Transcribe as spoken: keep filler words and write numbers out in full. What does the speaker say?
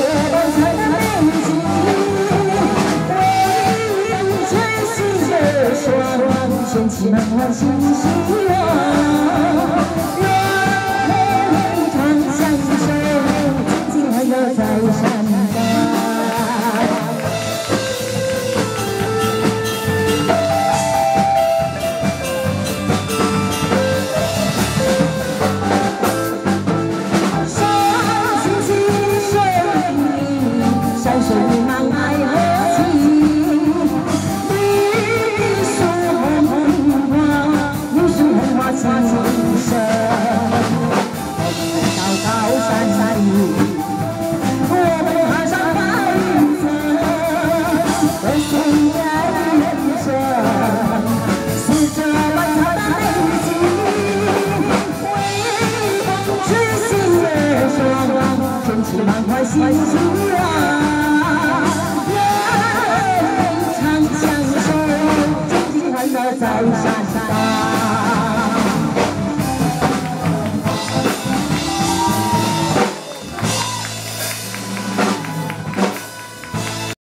光彩的美景，微风吹醒着霜，掀起满怀新希望。愿长相守，紧紧环绕在山岗。 满怀新希望，愿长相守，紧紧环绕在山上。